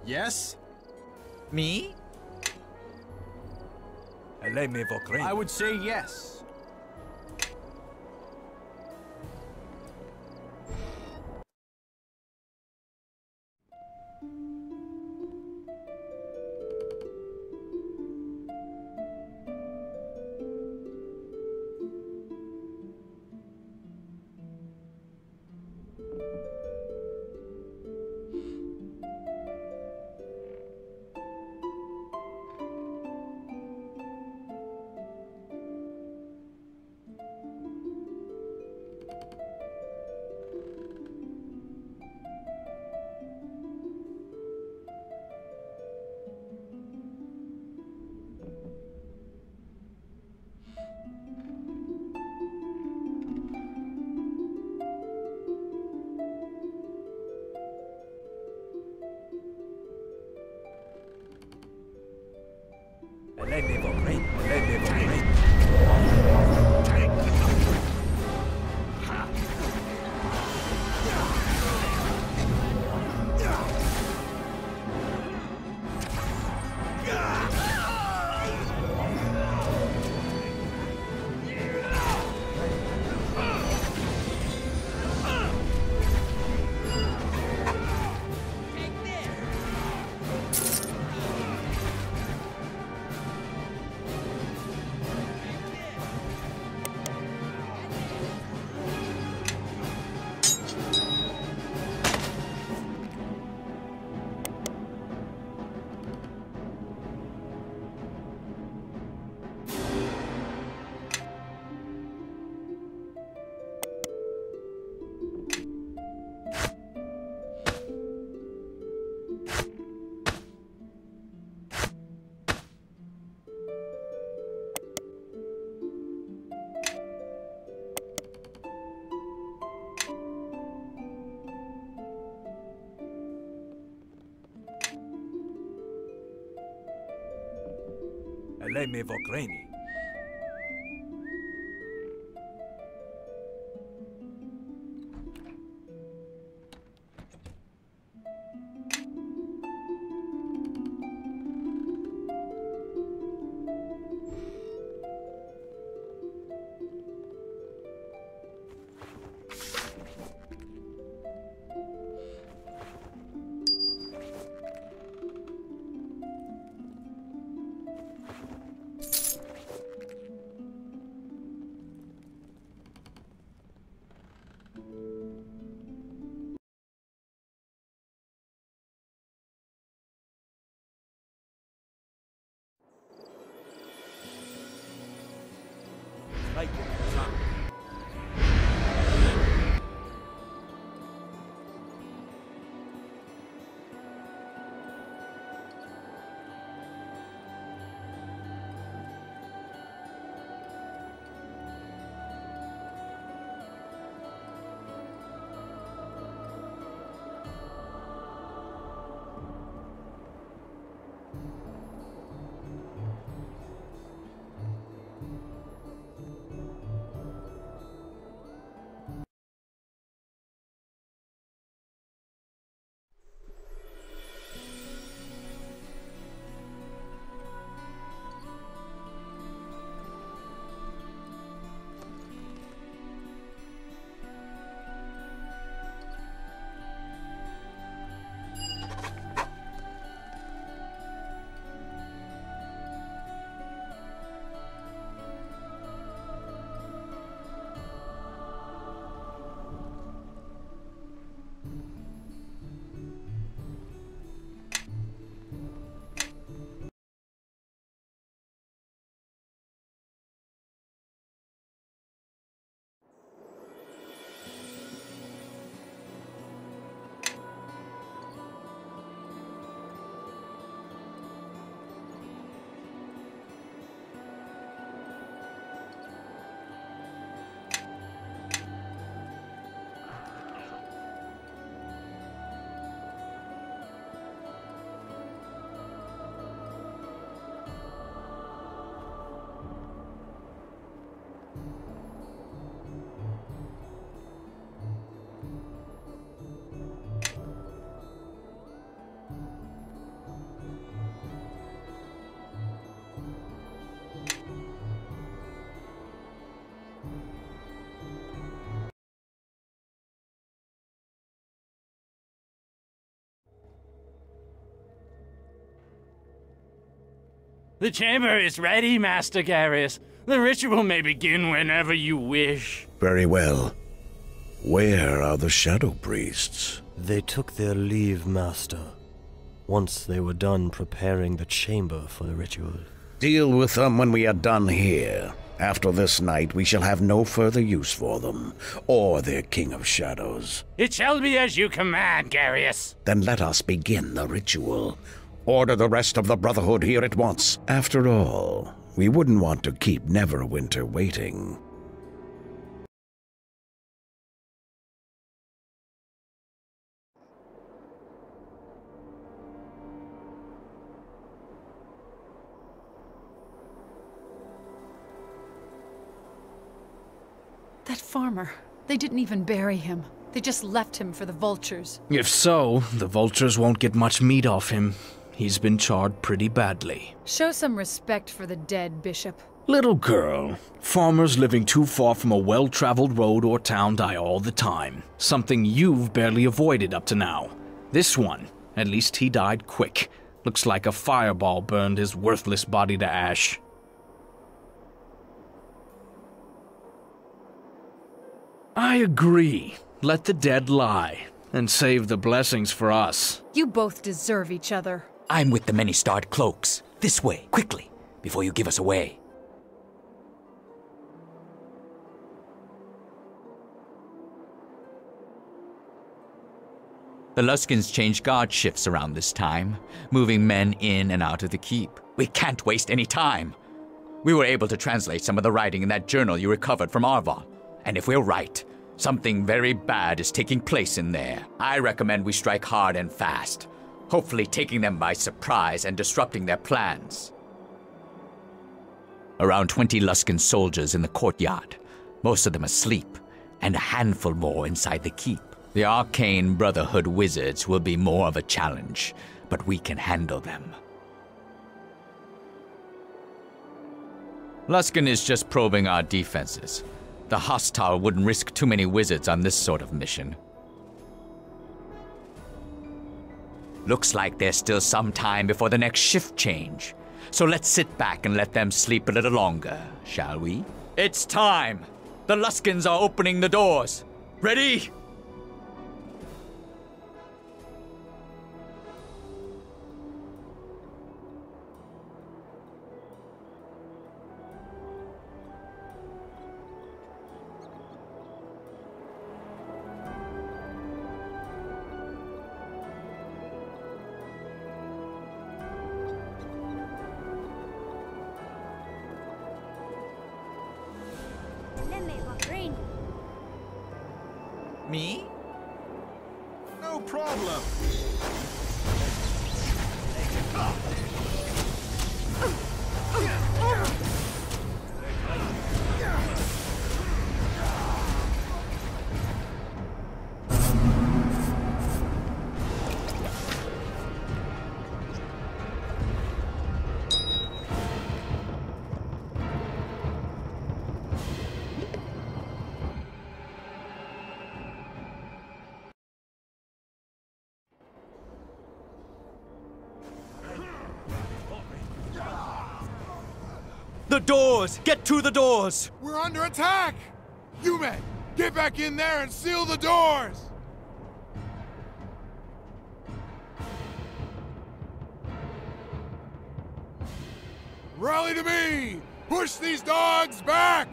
Yes? Me? I would say yes. The chamber is ready, Master Garius. The ritual may begin whenever you wish. Very well. Where are the Shadow Priests? They took their leave, Master, once they were done preparing the chamber for the ritual. Deal with them when we are done here. After this night, we shall have no further use for them, or their King of Shadows. It shall be as you command, Garius. Then let us begin the ritual. Order the rest of the Brotherhood here at once. After all, we wouldn't want to keep Neverwinter waiting. That farmer, they didn't even bury him. They just left him for the vultures. If so, the vultures won't get much meat off him. He's been charred pretty badly. Show some respect for the dead, Bishop. Little girl, farmers living too far from a well-traveled road or town die all the time. Something you've barely avoided up to now. This one, at least he died quick. Looks like a fireball burned his worthless body to ash. I agree. Let the dead lie, and save the blessings for us. You both deserve each other. I'm with the many-starred cloaks. This way, quickly, before you give us away. The Luskins change guard shifts around this time, moving men in and out of the keep. We can't waste any time. We were able to translate some of the writing in that journal you recovered from Arval. And if we're right, something very bad is taking place in there. I recommend we strike hard and fast, hopefully taking them by surprise and disrupting their plans. Around 20 Luskan soldiers in the courtyard, most of them asleep, and a handful more inside the keep. The Arcane Brotherhood wizards will be more of a challenge, but we can handle them. Luskan is just probing our defenses. The hostile wouldn't risk too many wizards on this sort of mission. Looks like there's still some time before the next shift change. So let's sit back and let them sleep a little longer, shall we? It's time! The Luskins are opening the doors. Ready? Me? No problem. The doors! Get to the doors! We're under attack! You men, get back in there and seal the doors! Rally to me! Push these dogs back!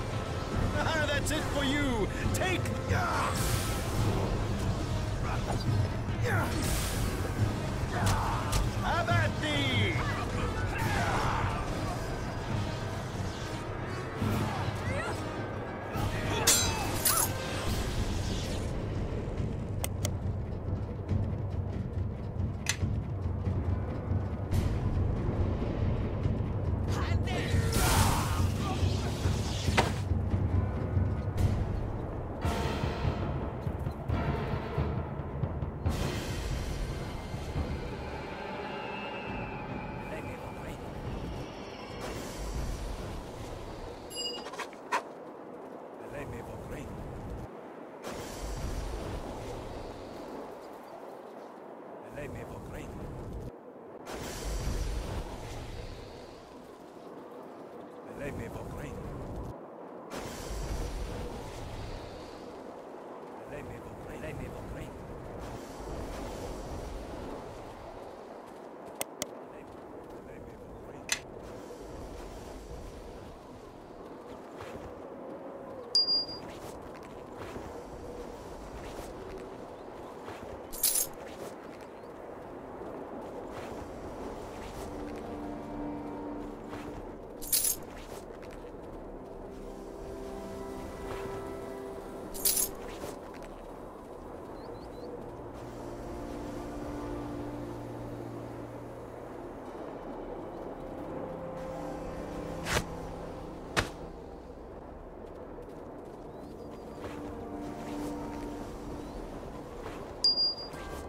That's it for you. Take...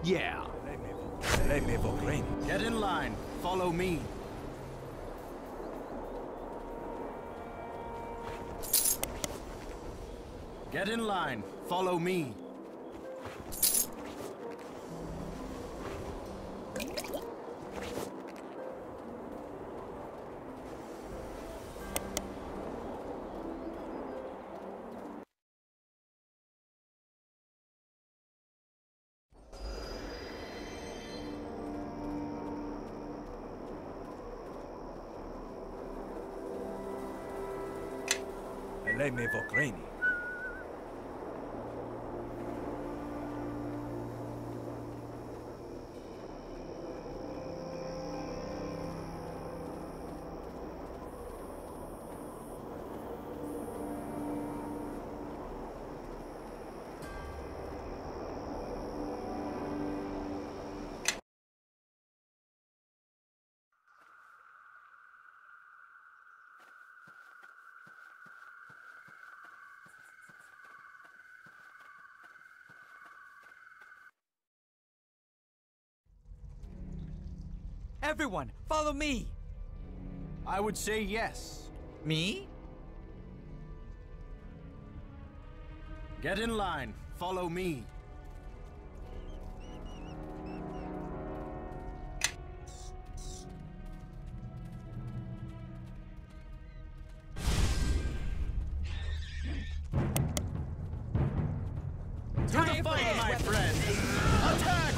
Yeah. Get in line. Follow me. Get in line. Follow me. Everyone, follow me! I would say yes. Me? Get in line. Follow me. To the fight, my friend! Attack!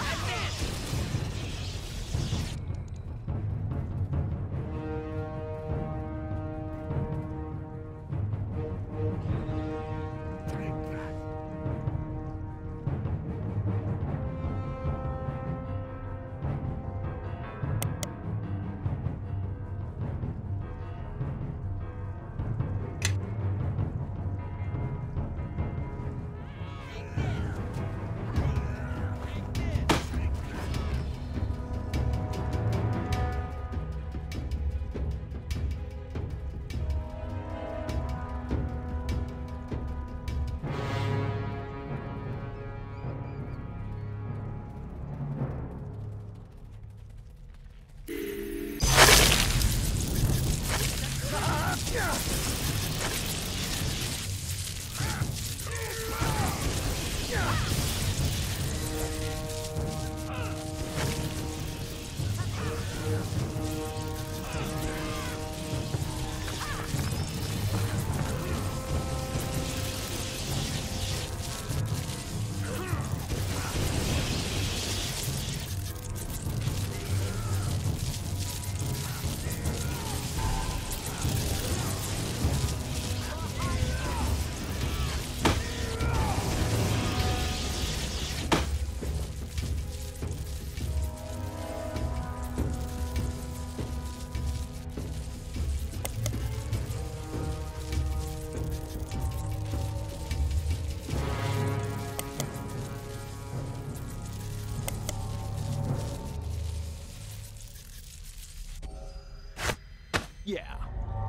Yeah.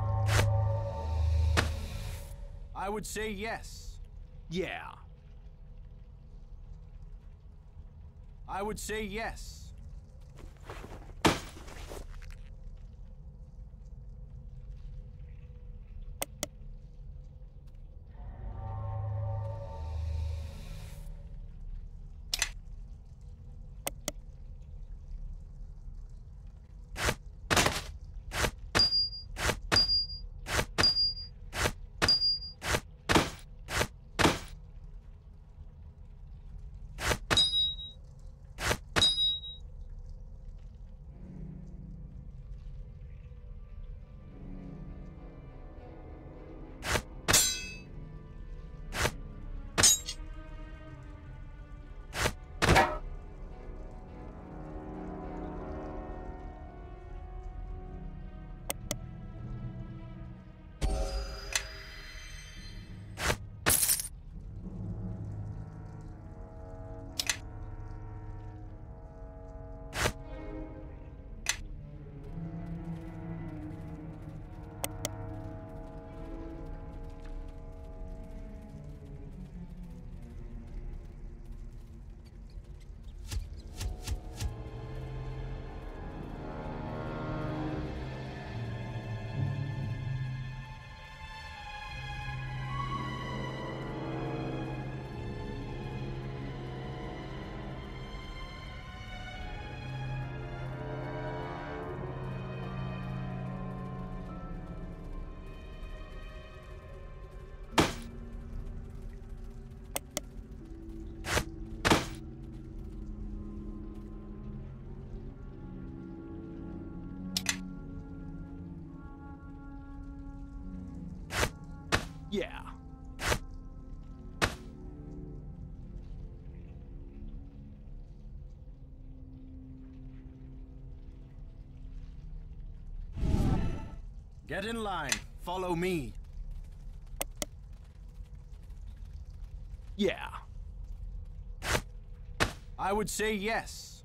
I would say yes. Yeah. I would say yes. Yeah. Get in line. Follow me. Yeah. I would say yes.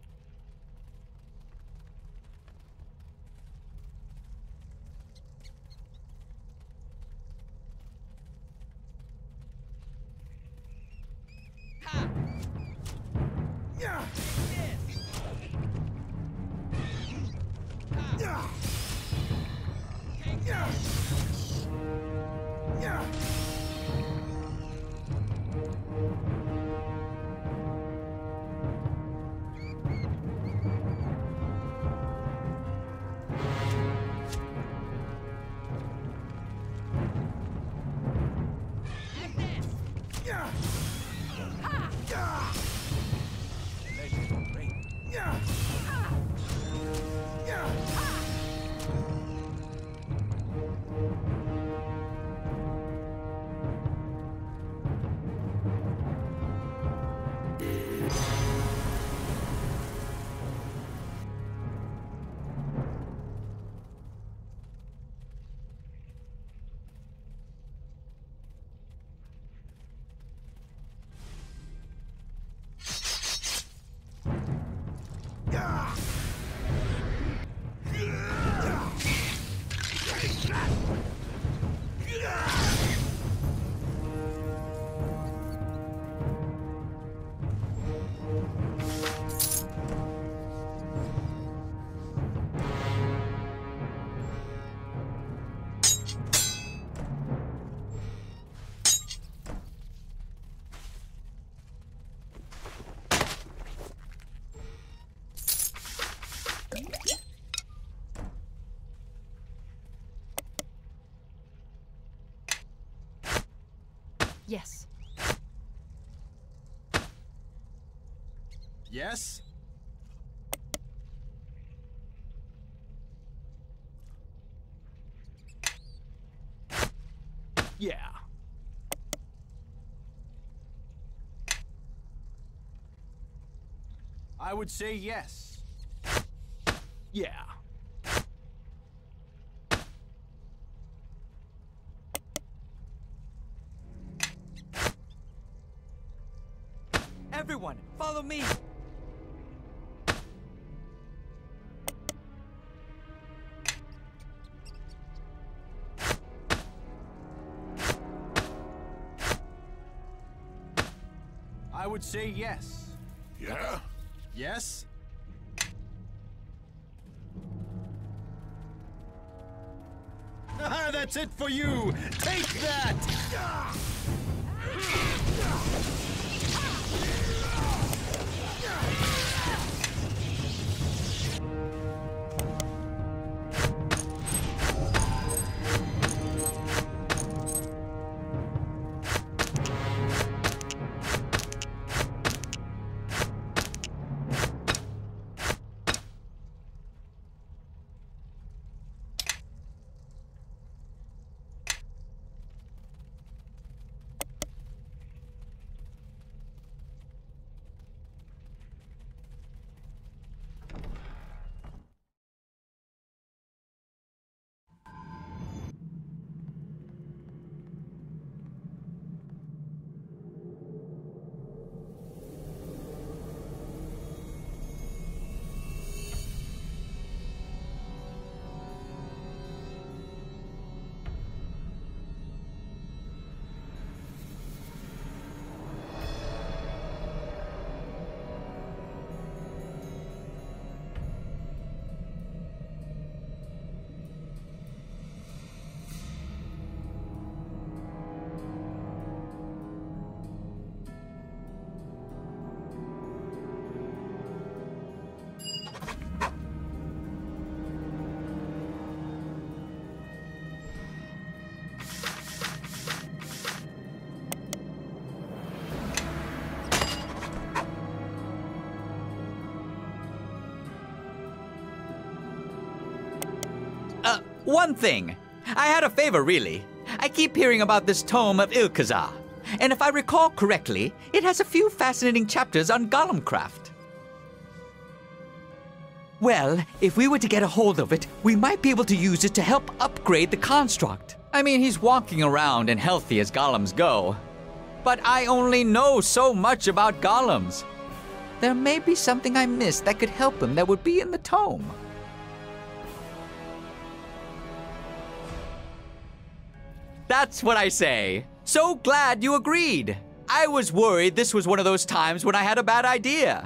Yes. Yes? Yeah. I would say yes. Yeah. Everyone, follow me! I would say yes. Yeah? Yes? That's it for you! Take that! One thing. I had a favor, really. I keep hearing about this tome of Ilkazar, and if I recall correctly, it has a few fascinating chapters on golemcraft. Well, if we were to get a hold of it, we might be able to use it to help upgrade the construct. I mean, he's walking around and healthy as golems go. But I only know so much about golems. There may be something I missed that could help him that would be in the tome. That's what I say. So glad you agreed. I was worried this was one of those times when I had a bad idea.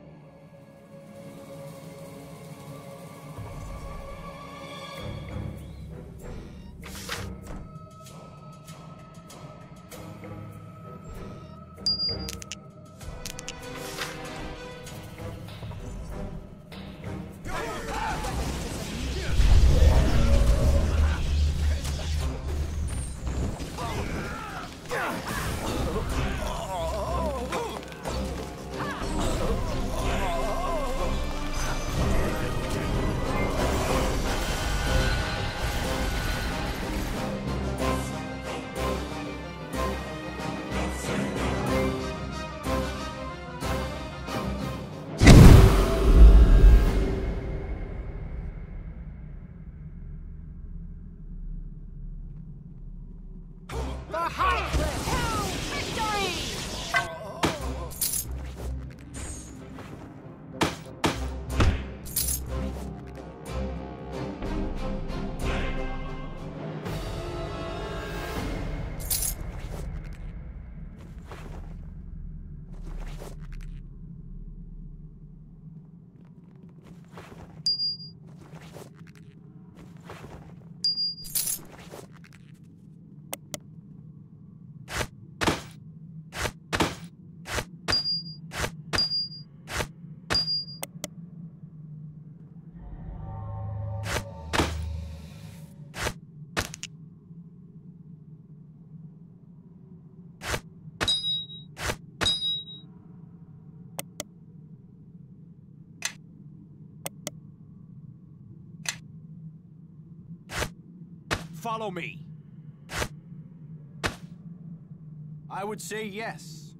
Follow me. I would say yes.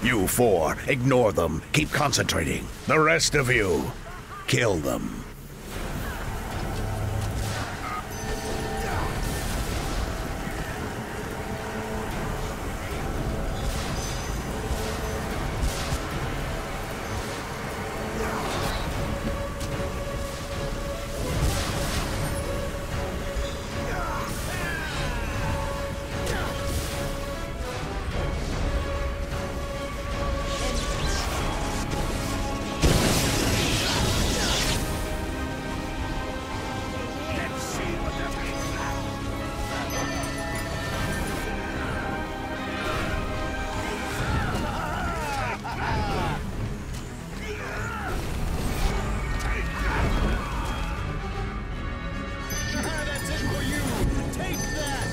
You four, ignore them. Keep concentrating. The rest of you, kill them. That's it for you. Take that.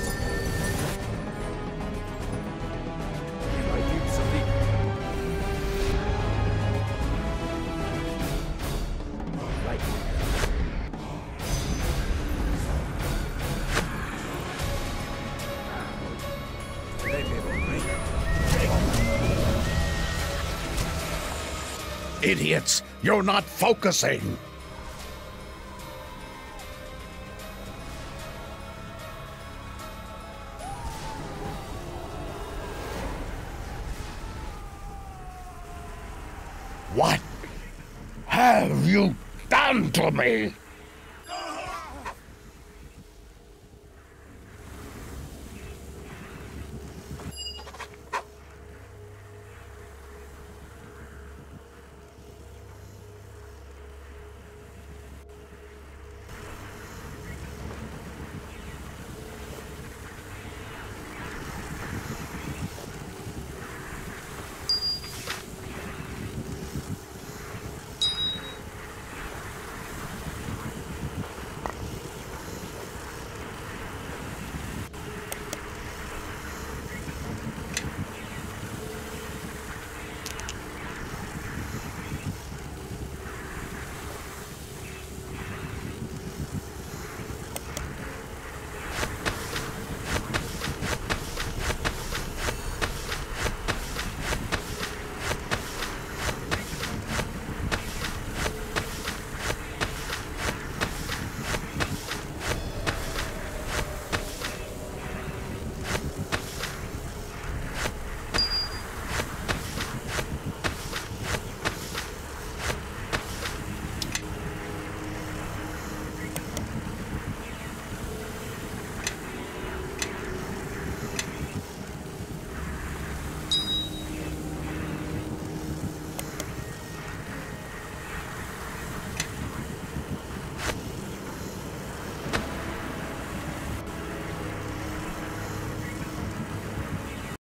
Idiots! You're not focusing! What have you done to me?